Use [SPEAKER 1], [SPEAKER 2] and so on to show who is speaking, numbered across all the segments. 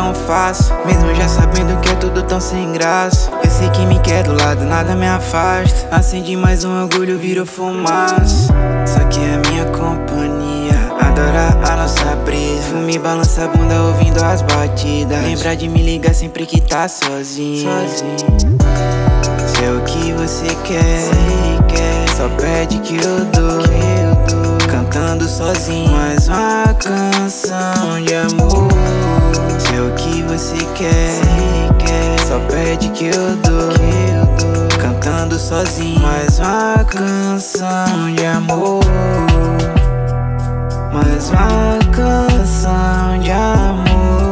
[SPEAKER 1] não faço, mesmo já sabendo que é tudo tão sem graça. Eu sei que me quer do lado, nada me afasta. Acende mais um orgulho, virou fumaça. Só que é minha companhia, adora a nossa brisa. Me balança a bunda ouvindo as batidas. Lembra de me ligar sempre que tá sozinho. Se é o que você quer, só pede que eu dou. Cantando sozinho mais uma canção de amor. Se é o que você quer, só pede que eu dou. Cantando sozinho mais uma canção de amor. Mais uma canção de amor.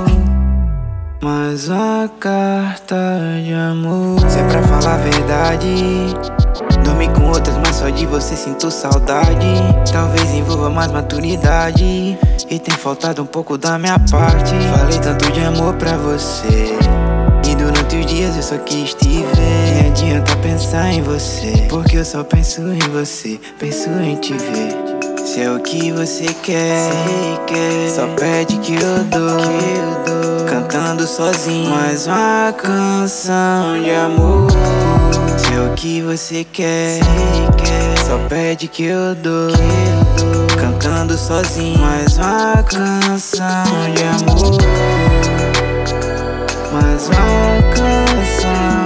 [SPEAKER 1] Mais uma carta de amor. Se é pra falar a verdade, dormi com outras, mas só de você sinto saudade. Talvez envolva mais maturidade, e tem faltado um pouco da minha parte. Falei tanto de amor pra você, e durante os dias eu só quis te ver. Nem adianta pensar em você, porque eu só penso em você, penso em te ver. Se é o que você quer, só pede que eu dou. Cantando sozinho mais uma canção de amor. Se é o que você quer, só pede que eu dou. Cantando sozinho mais uma canção de amor. Mais uma canção.